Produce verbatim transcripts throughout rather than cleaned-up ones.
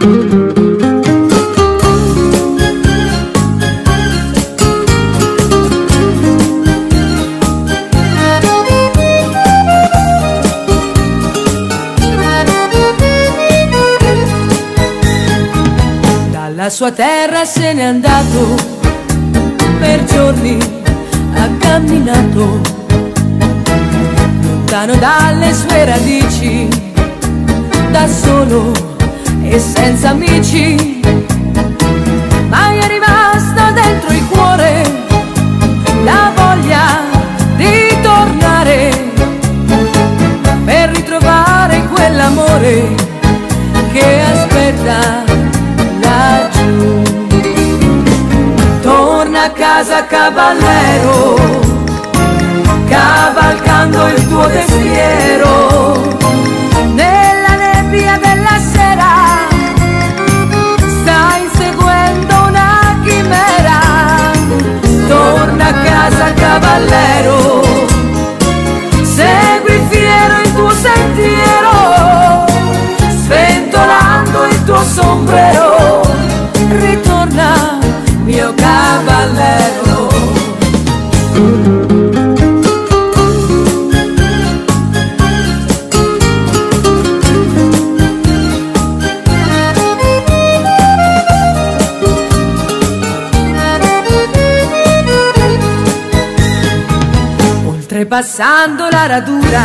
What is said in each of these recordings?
La sua terra se n'è andato, per giorni ha camminato, lontano dalle sue radici, da solo e senza amici, ma gli è rimasta dentro il cuore la voglia di tornare, per ritrovare quell'amore che aspetta laggiù. Torna a casa cavallero, cavalcando il tuo destriero, nella nebbia della sera stai inseguendo una chimera. Torna a casa cavallero, segui fiero il tuo sentiero, sventolando il tuo sombrero. Ritorna, mio cavallero. Oltrepassando la radura,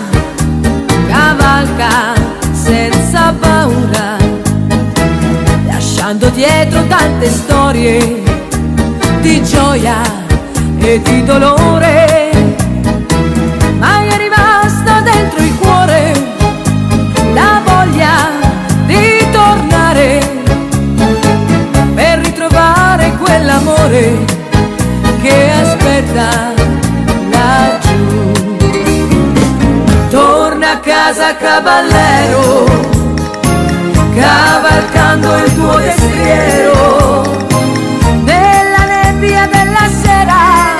cavalca senza paura, lasciando dietro tante storie di gioia e di dolore, ma gli è rimasta dentro il cuore la voglia di tornare, per ritrovare quell'amore che aspetta laggiù. Torna a casa cavallero, cavalcando il tuo destriero, nella nebbia della sera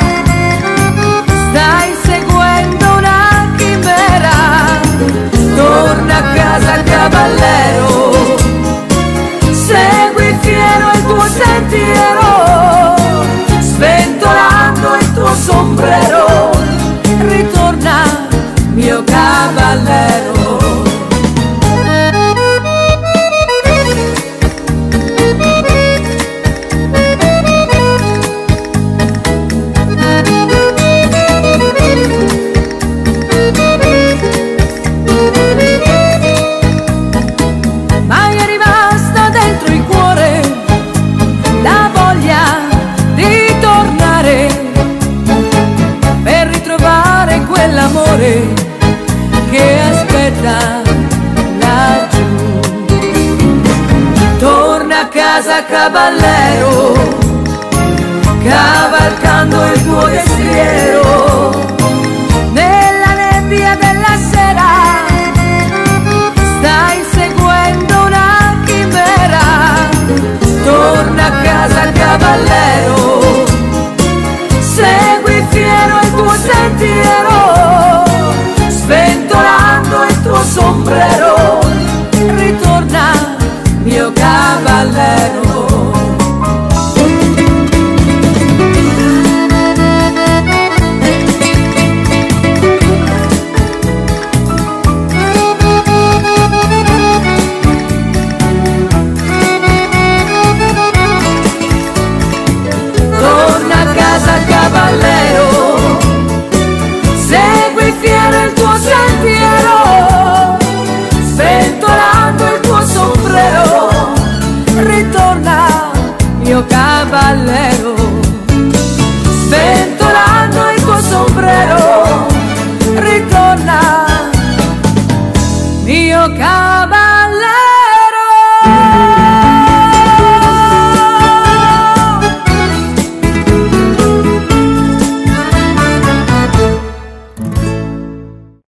stai seguendo una chimera. Torna a casa cavallero, segui fiero il tuo sentiero, sventolando il tuo sombrero. Ritorna, mio cavallero. Quell'amore che aspetta laggiù. Torna a casa cavallero, cavalcando il tuo destriero,